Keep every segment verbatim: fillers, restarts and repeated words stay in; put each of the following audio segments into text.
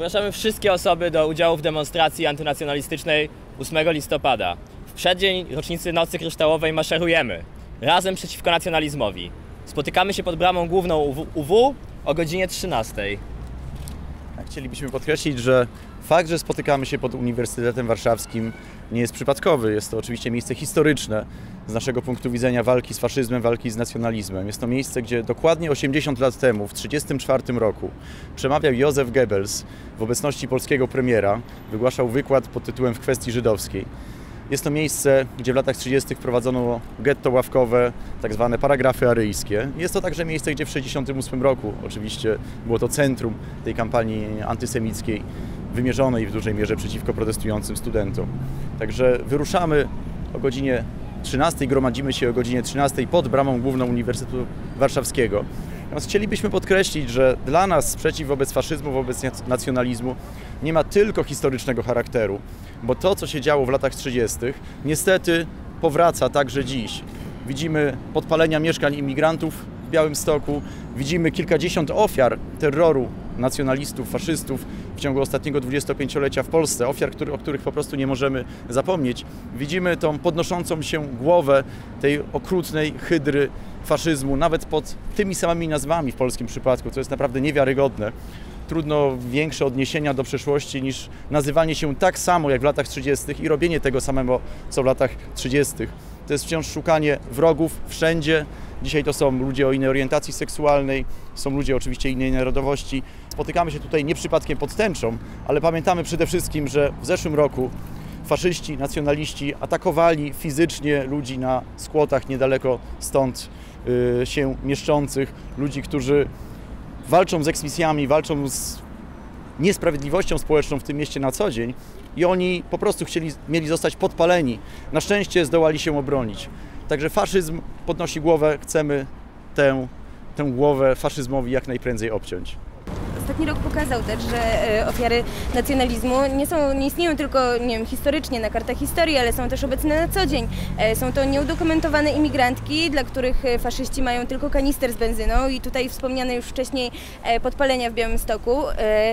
Zapraszamy wszystkie osoby do udziału w demonstracji antynacjonalistycznej ósmego listopada. W przeddzień rocznicy Nocy Kryształowej maszerujemy razem przeciwko nacjonalizmowi. Spotykamy się pod bramą główną U W o godzinie trzynastej. Chcielibyśmy podkreślić, że fakt, że spotykamy się pod Uniwersytetem Warszawskim, nie jest przypadkowy. Jest to oczywiście miejsce historyczne z naszego punktu widzenia walki z faszyzmem, walki z nacjonalizmem. Jest to miejsce, gdzie dokładnie osiemdziesiąt lat temu, w tysiąc dziewięćset trzydziestym czwartym roku, przemawiał Józef Goebbels w obecności polskiego premiera. Wygłaszał wykład pod tytułem W kwestii żydowskiej. Jest to miejsce, gdzie w latach trzydziestych wprowadzono getto ławkowe, tak zwane paragrafy aryjskie. Jest to także miejsce, gdzie w tysiąc dziewięćset sześćdziesiątym ósmym roku oczywiście było to centrum tej kampanii antysemickiej, wymierzonej w dużej mierze przeciwko protestującym studentom. Także wyruszamy o godzinie trzynastej, gromadzimy się o godzinie trzynastej pod bramą główną Uniwersytetu Warszawskiego. Natomiast chcielibyśmy podkreślić, że dla nas sprzeciw wobec faszyzmu, wobec nacjonalizmu nie ma tylko historycznego charakteru, bo to, co się działo w latach trzydziestych, niestety powraca także dziś. Widzimy podpalenia mieszkań imigrantów w Białymstoku, widzimy kilkadziesiąt ofiar terroru nacjonalistów, faszystów w ciągu ostatniego dwudziestopięciolecia w Polsce, ofiar, który, o których po prostu nie możemy zapomnieć. Widzimy tą podnoszącą się głowę tej okrutnej hydry faszyzmu, nawet pod tymi samymi nazwami w polskim przypadku, co jest naprawdę niewiarygodne. Trudno większe odniesienia do przeszłości niż nazywanie się tak samo jak w latach trzydziestych i robienie tego samego, co w latach trzydziestych. To jest wciąż szukanie wrogów wszędzie. Dzisiaj to są ludzie o innej orientacji seksualnej, są ludzie oczywiście innej narodowości. Spotykamy się tutaj nie przypadkiem pod tęczą, ale pamiętamy przede wszystkim, że w zeszłym roku faszyści, nacjonaliści atakowali fizycznie ludzi na skłotach niedaleko stąd yy, się mieszczących, ludzi, którzy walczą z eksmisjami, walczą z niesprawiedliwością społeczną w tym mieście na co dzień i oni po prostu chcieli, mieli zostać podpaleni. Na szczęście zdołali się obronić. Także faszyzm podnosi głowę, chcemy tę, tę głowę faszyzmowi jak najprędzej obciąć. Ostatni rok pokazał też, że ofiary nacjonalizmu nie, są, nie istnieją tylko nie wiem, historycznie na kartach historii, ale są też obecne na co dzień. Są to nieudokumentowane imigrantki, dla których faszyści mają tylko kanister z benzyną i tutaj wspomniane już wcześniej podpalenia w Białymstoku.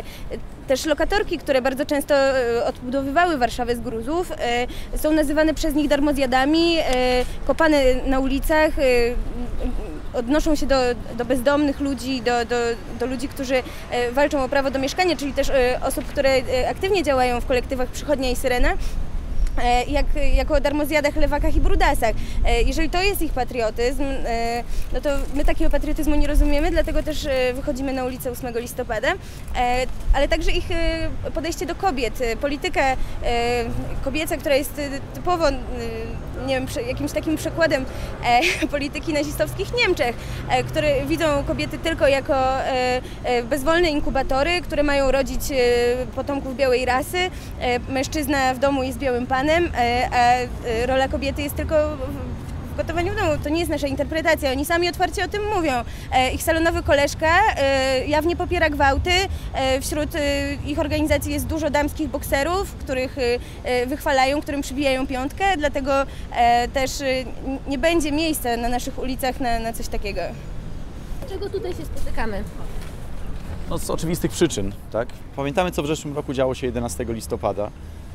Też lokatorki, które bardzo często odbudowywały Warszawę z gruzów, są nazywane przez nich darmozjadami, kopane na ulicach, odnoszą się do, do bezdomnych ludzi, do, do, do ludzi, którzy walczą o prawo do mieszkania, czyli też osób, które aktywnie działają w kolektywach Przychodnia i Syrena, jak, jako o darmozjadach, lewakach i brudasach. Jeżeli to jest ich patriotyzm, no to my takiego patriotyzmu nie rozumiemy, dlatego też wychodzimy na ulicę ósmego listopada, ale także ich podejście do kobiet, polityka kobieca, która jest typowo, nie wiem, jakimś takim przykładem polityki nazistowskich w Niemczech, które widzą kobiety tylko jako bezwolne inkubatory, które mają rodzić potomków białej rasy. Mężczyzna w domu jest białym panem, a rola kobiety jest tylko w gotowaniu w domu. To nie jest nasza interpretacja. Oni sami otwarcie o tym mówią. Ich salonowy koleżka jawnie popiera gwałty. Wśród ich organizacji jest dużo damskich bokserów, których wychwalają, którym przybijają piątkę, dlatego też nie będzie miejsca na naszych ulicach na, na coś takiego. Dlaczego tutaj się spotykamy? No, z oczywistych przyczyn, tak? Pamiętamy, co w zeszłym roku działo się jedenastego listopada.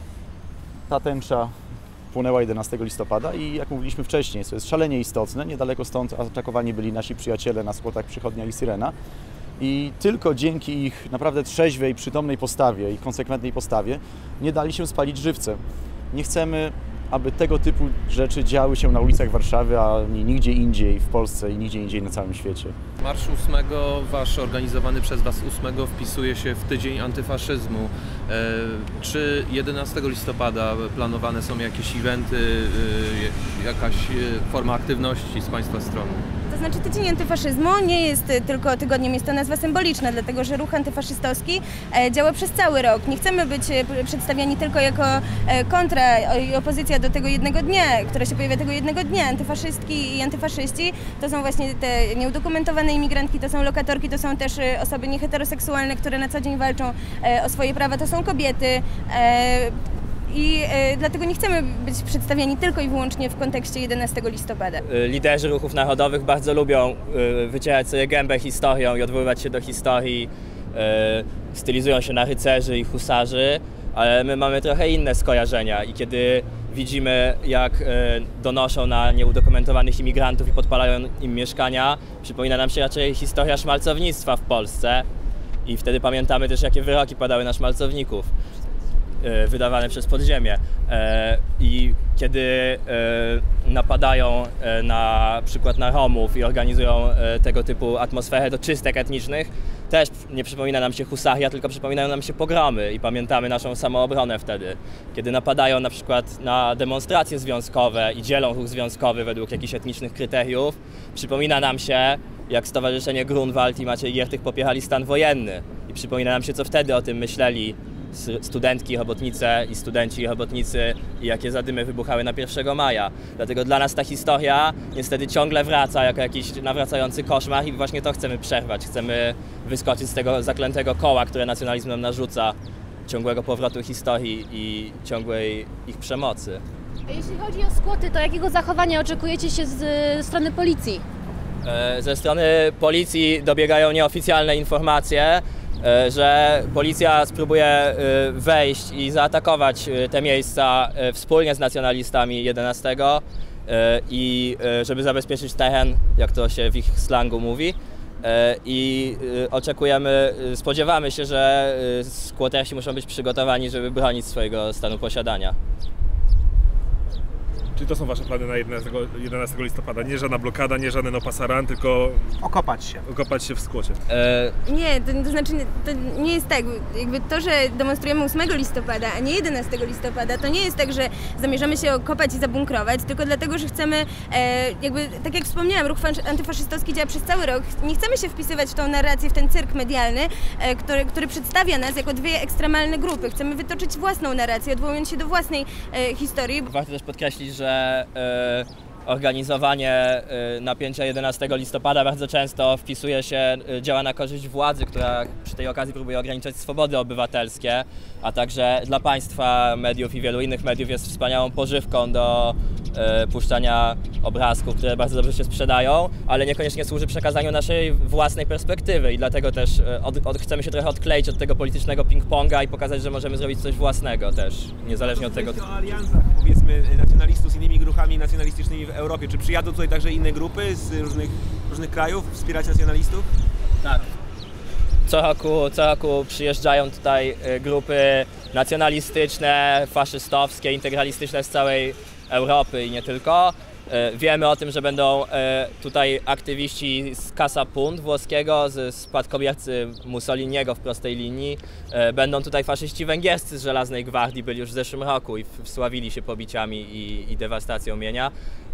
Ta tęcza płynęła jedenastego listopada i jak mówiliśmy wcześniej, co jest szalenie istotne, niedaleko stąd atakowani byli nasi przyjaciele na skłotach Przychodnia i Syrena i tylko dzięki ich naprawdę trzeźwej, przytomnej postawie i konsekwentnej postawie nie dali się spalić żywcem. Nie chcemy, aby tego typu rzeczy działy się na ulicach Warszawy, a nie nigdzie indziej w Polsce i nigdzie indziej na całym świecie. Marsz ósmego, wasz organizowany przez was ósmego wpisuje się w tydzień antyfaszyzmu. E, czy jedenastego listopada planowane są jakieś eventy, e, jakaś forma aktywności z państwa strony? To znaczy tydzień antyfaszyzmu nie jest tylko tygodniem, jest to nazwa symboliczna, dlatego że ruch antyfaszystowski działa przez cały rok. Nie chcemy być przedstawiani tylko jako kontra i opozycja do tego jednego dnia, która się pojawia tego jednego dnia. Antyfaszystki i antyfaszyści to są właśnie te nieudokumentowane imigrantki, to są lokatorki, to są też osoby nieheteroseksualne, które na co dzień walczą o swoje prawa, to są kobiety. I e, dlatego nie chcemy być przedstawiani tylko i wyłącznie w kontekście jedenastego listopada. Liderzy ruchów narodowych bardzo lubią wycierać sobie gębę historią i odwoływać się do historii. stylizują się na rycerzy i husarzy, ale my mamy trochę inne skojarzenia i kiedy widzimy, jak e, donoszą na nieudokumentowanych imigrantów i podpalają im mieszkania, przypomina nam się raczej historia szmalcownictwa w Polsce i wtedy pamiętamy też, jakie wyroki padały na szmalcowników e, wydawane przez podziemie. E, I kiedy e, napadają e, na przykład na Romów i organizują e, tego typu atmosferę do czystek etnicznych, też nie przypomina nam się husaria, tylko przypominają nam się pogromy i pamiętamy naszą samoobronę wtedy. Kiedy napadają na przykład na demonstracje związkowe i dzielą ruch związkowy według jakichś etnicznych kryteriów, przypomina nam się, jak Stowarzyszenie Grunwald i Maciej Giertych popierali stan wojenny i przypomina nam się, co wtedy o tym myśleli studentki, robotnice i studenci i robotnicy i jakie zadymy wybuchały na pierwszego maja. Dlatego dla nas ta historia niestety ciągle wraca jako jakiś nawracający koszmar i właśnie to chcemy przerwać. Chcemy wyskoczyć z tego zaklętego koła, które nacjonalizm nam narzuca, ciągłego powrotu historii i ciągłej ich przemocy. A jeśli chodzi o skłoty, to jakiego zachowania oczekujecie się z strony policji? Ze strony policji dobiegają nieoficjalne informacje, że policja spróbuje wejść i zaatakować te miejsca wspólnie z nacjonalistami jedenastego i żeby zabezpieczyć teren, jak to się w ich slangu mówi. I oczekujemy, spodziewamy się, że skłotersi muszą być przygotowani, żeby bronić swojego stanu posiadania. Czyli to są wasze plany na jedenastego listopada? Nie żadna blokada, nie żaden opasaran, tylko okopać się. Okopać się w skłocie. E... Nie, to, to znaczy to nie jest tak. Jakby to, że demonstrujemy ósmego listopada, a nie jedenastego listopada, to nie jest tak, że zamierzamy się okopać i zabunkrować, tylko dlatego, że chcemy, e, jakby, tak jak wspomniałam, ruch antyfaszystowski działa przez cały rok. Nie chcemy się wpisywać w tą narrację, w ten cyrk medialny, e, który, który przedstawia nas jako dwie ekstremalne grupy. Chcemy wytoczyć własną narrację, odwołując się do własnej e, historii. Warto też podkreślić, że że y, organizowanie y, napięcia jedenastego listopada bardzo często wpisuje się, y, działa na korzyść władzy, która przy tej okazji próbuje ograniczać swobody obywatelskie, a także dla państwa, mediów i wielu innych mediów jest wspaniałą pożywką do y, puszczania obrazków, które bardzo dobrze się sprzedają, ale niekoniecznie służy przekazaniu naszej własnej perspektywy i dlatego też y, od, od, chcemy się trochę odkleić od tego politycznego ping-ponga i pokazać, że możemy zrobić coś własnego też, niezależnie od tego. O aliansach, powiedzmy, nacjonalistów z innymi ruchami nacjonalistycznymi w Europie. Czy przyjadą tutaj także inne grupy z różnych, różnych krajów wspierać nacjonalistów? Tak. Co roku, co roku przyjeżdżają tutaj grupy nacjonalistyczne, faszystowskie, integralistyczne z całej Europy i nie tylko. Wiemy o tym, że będą tutaj aktywiści z Casa Punt włoskiego, z spadkobiercy Mussoliniego w prostej linii. Będą tutaj faszyści węgierscy z Żelaznej Gwardii, byli już w zeszłym roku i wsławili się pobiciami i, i dewastacją mienia.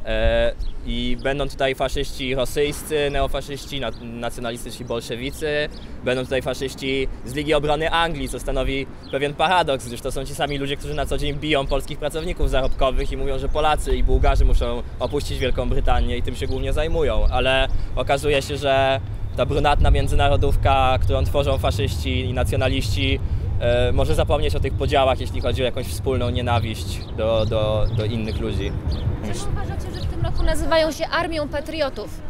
I będą tutaj faszyści rosyjscy, neofaszyści, nacjonalistyczni bolszewicy, będą tutaj faszyści z Ligi Obrony Anglii, co stanowi pewien paradoks, gdyż to są ci sami ludzie, którzy na co dzień biją polskich pracowników zarobkowych i mówią, że Polacy i Bułgarzy muszą opuścić Wielką Brytanię i tym się głównie zajmują, ale okazuje się, że ta brunatna międzynarodówka, którą tworzą faszyści i nacjonaliści, e, może zapomnieć o tych podziałach, jeśli chodzi o jakąś wspólną nienawiść do, do, do innych ludzi. Czy uważacie, że w tym roku nazywają się Armią Patriotów?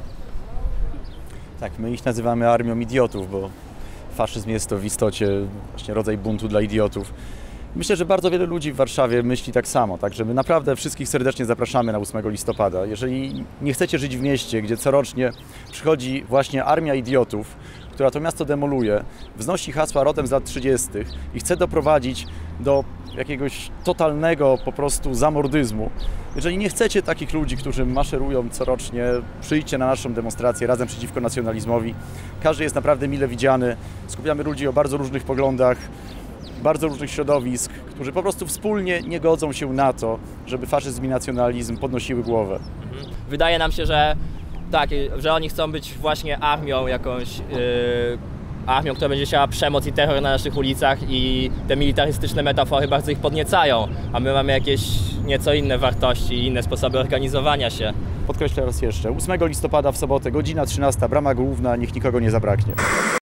Tak, my ich nazywamy armią idiotów, bo faszyzm jest to w istocie właśnie rodzaj buntu dla idiotów. Myślę, że bardzo wiele ludzi w Warszawie myśli tak samo, także my naprawdę wszystkich serdecznie zapraszamy na ósmego listopada. Jeżeli nie chcecie żyć w mieście, gdzie corocznie przychodzi właśnie armia idiotów, która to miasto demoluje, wznosi hasła rodem z lat trzydziestych i chce doprowadzić do jakiegoś totalnego po prostu zamordyzmu. Jeżeli nie chcecie takich ludzi, którzy maszerują corocznie, przyjdźcie na naszą demonstrację razem przeciwko nacjonalizmowi. Każdy jest naprawdę mile widziany. Skupiamy ludzi o bardzo różnych poglądach, bardzo różnych środowisk, którzy po prostu wspólnie nie godzą się na to, żeby faszyzm i nacjonalizm podnosiły głowę. Wydaje nam się, że tak, że oni chcą być właśnie armią jakąś, yy, armią, która będzie siała przemoc i terror na naszych ulicach i te militarystyczne metafory bardzo ich podniecają, a my mamy jakieś nieco inne wartości i inne sposoby organizowania się. Podkreślę raz jeszcze, ósmego listopada w sobotę, godzina trzynasta, brama główna, niech nikogo nie zabraknie.